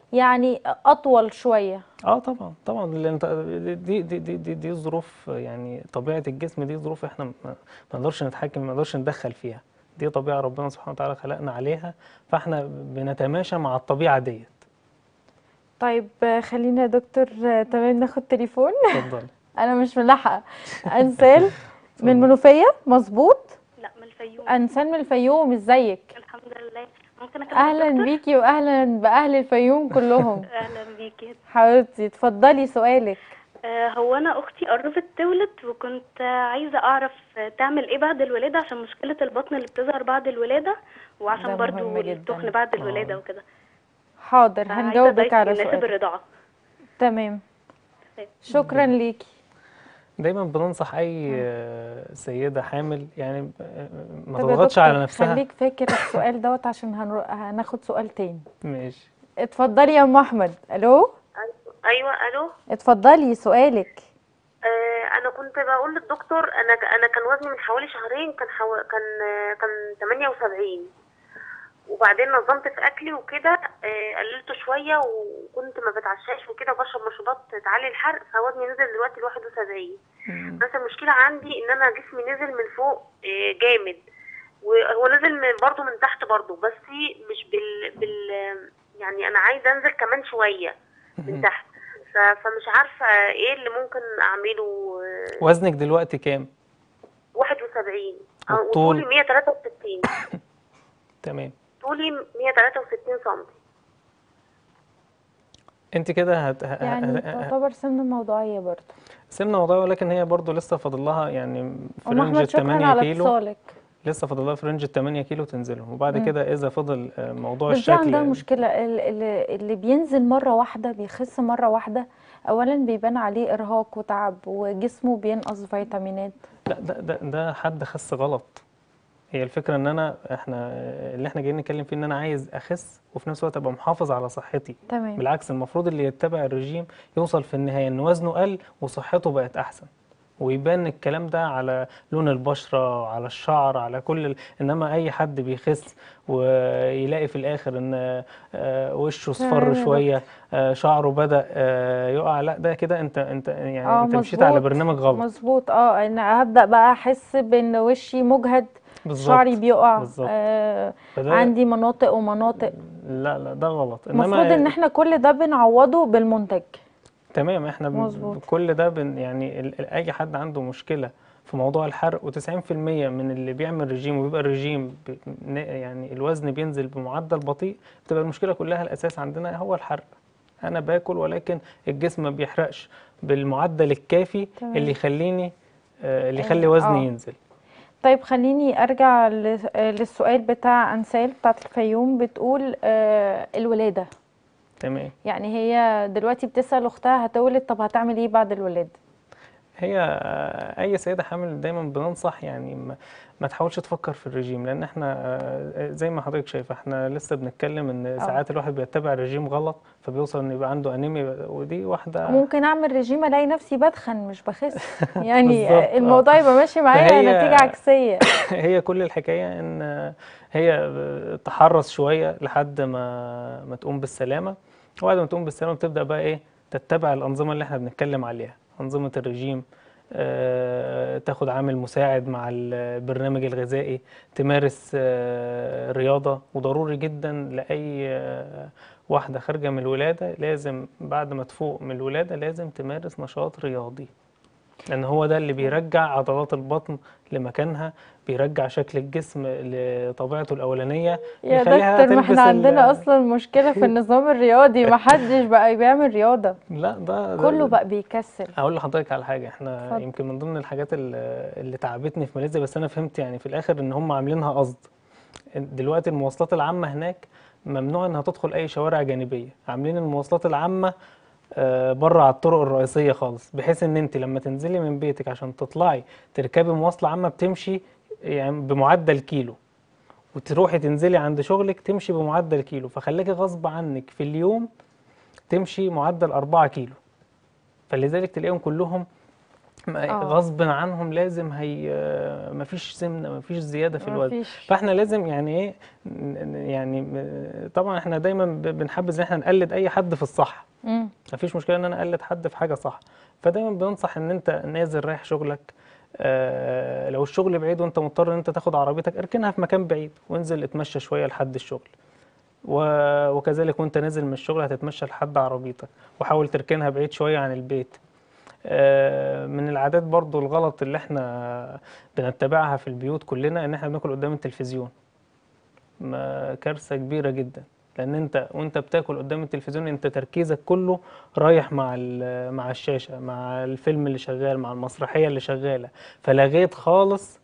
يعني اطول شويه. اه طبعا طبعا، لأن انت دي دي دي دي, دي ظروف، يعني طبيعه الجسم دي ظروف احنا ما ما نقدرش نتحكم، ما نقدرش نتدخل فيها. دي طبيعه ربنا سبحانه وتعالى خلقنا عليها، فاحنا بنتماشى مع الطبيعه ديت. طيب آه، خلينا يا دكتور آه، تمام ناخد تليفون. اتفضلي. انا مش ملاحقه. انسال من اتفضلي. المنوفيه، مظبوط؟ لا من الفيوم. انسان من الفيوم، ازيك؟ الحمد لله. ممكن اكلم اهلا الدكتور؟ بيكي واهلا باهل الفيوم كلهم. اهلا بيكي. حبيبتي اتفضلي سؤالك. آه، هو انا اختي قربت تولد وكنت آه، عايزه اعرف آه، تعمل ايه بعد الولاده عشان مشكله البطن اللي بتظهر بعد الولاده، ده وعشان برضو مهم جدا. التخن بعد الولاده آه. وكده. حاضر فعايزة هنجاوبك دايت على يناسب سؤالك. الرضاعه. تمام، شكرا ليكي. دايما بننصح اي آه، سيده حامل يعني آه، ما طب يا تضغطش على دكتور نفسها. خليك فاكر السؤال دوت عشان هنرو... هناخد سؤال تاني. ماشي. اتفضلي يا ام احمد. الو، ايوه الو. اتفضلي سؤالك. آه انا كنت بقول للدكتور، انا انا كان وزني من حوالي شهرين كان حو... كان آه، كان ثمانية وسبعين، وبعدين نظمت في اكلي وكده، آه قللته شويه وكنت ما بتعشاش وكده وبشرب مشروبات تعلي الحرق، فوزني نزل دلوقتي ل واحد وسبعين. بس المشكله عندي ان انا جسمي نزل من فوق آه جامد، وهو نزل من برضه من تحت برضه، بس مش بال بال يعني انا عايزه انزل كمان شويه من تحت، ف- فمش عارفه ايه اللي ممكن اعمله. آه، وزنك دلوقتي كام؟ واحد وسبعين أو والطول؟ طولي مية وتلاتة وستين. تمام. طولي مية وتلاتة وستين سم. انت كده هت... ه- ه- يعني ه- تعتبر سمنة موضوعية برضه. سمنه موضوعيه، ولكن هي برضو لسه فاضل لها يعني في ام رينج احمد ال شكرا ثمانية على كيلو. اتصالك. لسه فاضل لها في رينج ال ثمانية كيلو تنزلهم، وبعد مم. كده اذا فضل آه، موضوع بس دي عندها الشكل. مشكلة، ال- ال- اللي بينزل مرة واحدة بيخس مرة واحدة، اولا بيبان عليه ارهاق وتعب وجسمه بينقص فيتامينات. لا ده ده ده حد خس غلط. هي الفكره ان انا احنا اللي احنا جايين نتكلم فيه ان انا عايز اخس وفي نفس الوقت ابقى محافظ على صحتي. تمام. بالعكس، المفروض اللي يتبع الرجيم يوصل في النهايه ان وزنه قل وصحته بقت احسن، ويبان الكلام ده على لون البشرة، على الشعر، على كل ال... انما اي حد بيخس ويلاقي في الاخر ان آه، وشه تمام اصفر يا شوية، آه، شعره بدأ آه، يقع، لا ده كده انت انت يعني اه انت مشيت على مظبوط برنامج غلط. مظبوط. اه انا هبدأ بقى احس بان وشي مجهد، شعري بالظبط بيقع، بالظبط. آه فده عندي مناطق ومناطق. لا لا ده غلط. المفروض ان انما احنا كل ده بنعوضه بالمنتج. تمام، احنا بن- مظبوط. كل ده بن يعني ال- ال- اي حد عنده مشكله في موضوع الحرق، وتسعين في المية من اللي بيعمل رجيم وبيبقى الرجيم ب- ن- يعني الوزن بينزل بمعدل بطيء، بتبقى المشكله كلها الاساس عندنا هو الحرق. انا باكل ولكن الجسم ما بيحرقش بالمعدل الكافي تمام. اللي يخليني آه، اللي آه، يخلي وزني آه. ينزل. طيب خليني ارجع ل- آه، للسؤال بتاع انسال بتاعت الفيوم، بتقول آه الولادة. تمام. يعني هي دلوقتي بتسأل اختها هتولد، طب هتعمل ايه بعد الولادة؟ هي آه، اي سيده حامل دايما بننصح يعني ما, ما تحاولش تفكر في الرجيم، لان احنا آه، زي ما حضرتك شايفه احنا لسه بنتكلم ان اه ساعات الواحد بيتبع الرجيم غلط فبيوصل ان يبقى عنده انيميا، ودي واحده ممكن اعمل رجيم الاقي نفسي بدخن مش بخس. يعني بالظبط. اه الموضوع يبقى ماشي معايا فهي نتيجة عكسية. هي كل الحكايه ان هي تحرص شويه لحد ما ما تقوم بالسلامه، وبعد ما تقوم بالسلامه بتبدا بقى ايه، تتبع الانظمه اللي احنا بنتكلم عليها، انظمه الرجيم، آه، تاخد عامل مساعد مع البرنامج الغذائي، تمارس آه، رياضة. وضروري جدا لأي آه، واحدة خارجة من الولادة لازم بعد ما تفوق من الولادة لازم تمارس نشاط رياضي، لأن هو ده اللي بيرجع عضلات البطن لمكانها، بيرجع شكل الجسم لطبيعته الأولانية، يا بيخليها دكتور ما تلبس احنا عندنا ال اصلا مشكلة في النظام الرياضي، محدش بقى بيعمل رياضة، لا ده, ده, كله ده بقى بيكسل. اقول لحضرتك على حاجه، احنا اتفضل. يمكن من ضمن الحاجات اللي اللي تعبتني في ماليزيا، بس انا فهمت يعني في الاخر ان هم عاملينها قصد. دلوقتي المواصلات العامه هناك ممنوع انها تدخل اي شوارع جانبيه، عاملين المواصلات العامه آه، بره على الطرق الرئيسيه خالص، بحيث ان انت لما تنزلي من بيتك عشان تطلعي تركبي مواصله عامه بتمشي يعني بمعدل كيلو، وتروحي تنزلي عند شغلك تمشي بمعدل كيلو، فخليكي غصب عنك في اليوم تمشي معدل أربعة كيلو. فلذلك تلاقيهم كلهم ما- اه غصب عنهم لازم هي مفيش سمنه، مفيش زياده في الوزن. مفيش. فاحنا لازم يعني ايه ن- ن- يعني م- طبعا احنا دايما ب- بنحبذ ان احنا نقلد اي حد في الصح. مم. مفيش مشكله ان انا اقلد حد في حاجه صح. فدايما بننصح ان انت نازل رايح شغلك، آه لو الشغل بعيد وانت مضطر ان انت تاخد عربيتك، اركنها في مكان بعيد وانزل اتمشى شويه لحد الشغل. و- وكذلك وانت نازل من الشغل هتتمشى لحد عربيتك، وحاول تركنها بعيد شويه عن البيت. آه، من العادات برضو الغلط اللي احنا بنتبعها في البيوت كلنا ان احنا بناكل قدام التلفزيون. ما- كارثة كبيرة جدا، لان انت وانت بتاكل قدام التلفزيون انت تركيزك كله رايح مع ال- مع الشاشة، مع الفيلم اللي شغال، مع المسرحية اللي شغالة، فلغيت خالص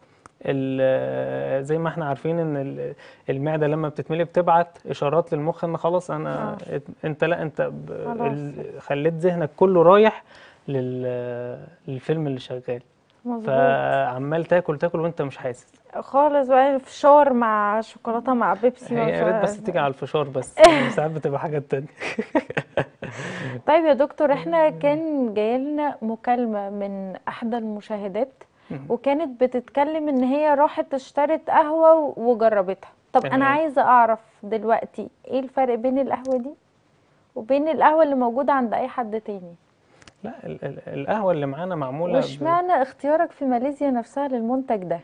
ال- زي ما احنا عارفين ان ال- المعدة لما بتتملي بتبعت اشارات للمخ ان خلاص انا اه انت لا انت ب- خلاص ال- خليت ذهنك كله رايح لل- للفيلم اللي شغال، مظبوط فعمال تاكل تاكل وانت مش حاسس. خالص. بقى فشار مع شوكولاتة مع بيبسي مع هي مش يا ريت بس عارف- تيجي على الفشار بس، يعني ساعات بتبقى حاجات تانية. طيب يا دكتور، احنا كان جايلنا مكالمة من احدى المشاهدات وكانت بتتكلم ان هي راحت اشترت قهوة وجربتها. طب انا تمام. عايزة اعرف دلوقتي ايه الفرق بين القهوة دي وبين القهوة اللي موجودة عند اي حد تاني؟ لا ال- ال- القهوة اللي معانا معمولة ب... واشمعنى اختيارك في ماليزيا نفسها للمنتج ده؟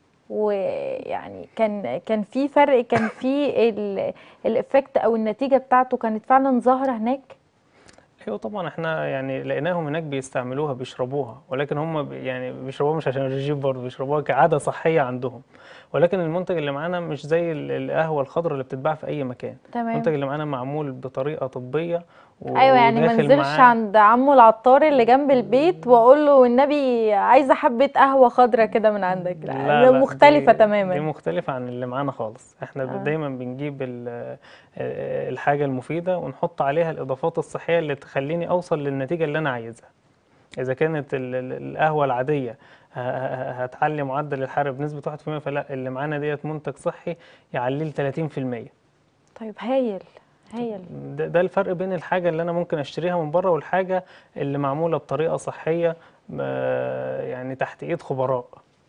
ويعني كان كان في فرق، كان في ال- الافكت او النتيجة بتاعته كانت فعلا ظاهرة هناك؟ ايوه طبعا احنا يعني لقيناهم هناك بيستعملوها بيشربوها، ولكن هم ب- يعني بيشربوها مش عشان الرجيم، برضه بيشربوها كعادة صحية عندهم. ولكن المنتج اللي معانا مش زي ال- القهوة الخضراء اللي بتتباع في اي مكان. تمام. المنتج اللي معانا معمول بطريقة طبية و- ايوه، يعني ما وداخل انزلش معاه. عند عمو العطار اللي جنب البيت واقول له والنبي عايزه حبه قهوه خضرا كده من عندك. لا، لا ده لا مختلفه دي دي تماما. مختلفة عن اللي معانا خالص. احنا ب- اه دايما بنجيب ال- آه، الحاجة المفيدة ونحط عليها الإضافات الصحية اللي تخليني أوصل للنتيجة اللي أنا عايزها. إذا كانت ال- ال- القهوة العادية ه- ه- هتعلي معدل الحرق بنسبة واحد في المية، فلا اللي معانا ديت منتج صحي يعليه ل ثلاثين في المية. طيب هايل هايل. ده, ده الفرق بين الحاجة اللي أنا ممكن أشتريها من بره والحاجة اللي معمولة بطريقة صحية، آه، يعني تحت إيد خبراء.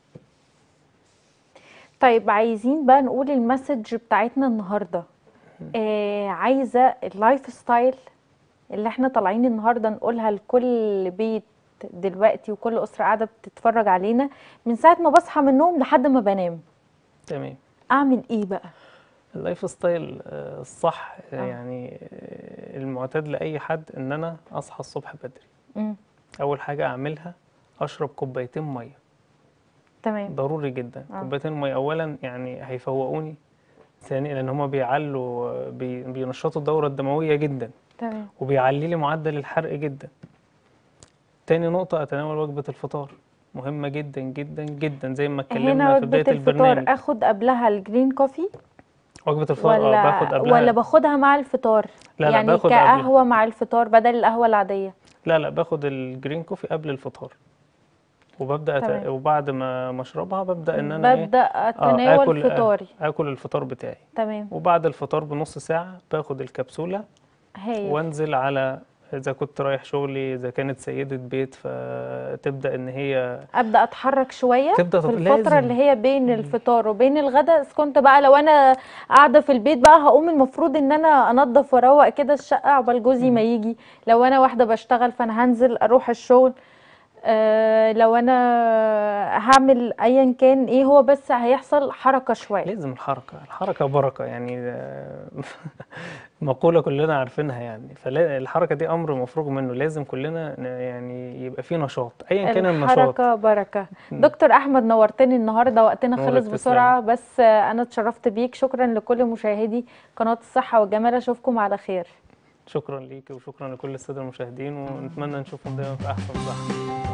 طيب عايزين بقى نقول المسج بتاعتنا النهارده. آه عايزه اللايف ستايل اللي احنا طالعين النهارده نقولها لكل بيت دلوقتي وكل اسره قاعده بتتفرج علينا، من ساعه ما بصحى من النوم لحد ما بنام تمام. اعمل ايه بقى؟ اللايف ستايل آه، الصح، آه، اه يعني آه، المعتاد لأي حد إن أنا أصحى الصبح بدري. امم أول حاجة أعملها أشرب كوبايتين مية، تمام. ضروري جدا. اه كوبايتين مية أولا يعني هيفوقوني، ثانيا لأن هما بيعلوا آه، بي- بينشطوا الدورة الدموية جدا، تمام. وبيعلي لي معدل الحرق جدا. تاني نقطة أتناول وجبة الفطار، مهمة جدا جدا جدا زي ما هنا اتكلمنا في وجبة بداية الفطار البرنامج. اخد قبلها الجرين كوفي وجبة الفطار اه باخد ولا قبلها. ولا باخدها مع الفطار؟ لا لا يعني باخد قبلها. كقهوة مع الفطار بدل القهوة العادية؟ لا لا باخد الجرين كوفي قبل الفطار، وببدأ أت... تمام. وبعد ما ما اشربها ببدأ ان انا ايه ببدأ اه اتناول اكل آه، فطاري. اكل الفطار بتاعي. تمام. وبعد الفطار بنص ساعة باخد الكبسولة هايل. وانزل على، اذا كنت رايح شغلي، اذا كانت سيدة بيت فتبدأ ان هي ابدأ اتحرك شوية تبدأ في تط... الفترة لازم. اللي هي بين الفطار وبين الغداء. إذا كنت بقى لو انا قاعدة في البيت بقى هقوم المفروض ان انا انضف واروق كده الشقة عقبال جوزي ما يجي. لو انا واحدة بشتغل فانا هنزل اروح الشغل. آه لو انا هعمل ايا كان ايه هو، بس هيحصل حركة شوية. لازم الحركة، الحركة بركة يعني. آه، مقولة كلنا عارفينها يعني. فالحركة دي أمر مفروغ منه، لازم كلنا ن- يعني يبقى فيه نشاط أيا كان النشاط. الحركة بركة. دكتور أحمد نورتني النهاردة، وقتنا نورك خلص تسلم. بسرعة، بس أنا اتشرفت بيك. شكرا لكل مشاهدي قناة الصحة والجمال، أشوفكم على خير. شكرا ليك وشكرا لكل السادة المشاهدين، ونتمنى نشوفهم دايما في أحسن صحة.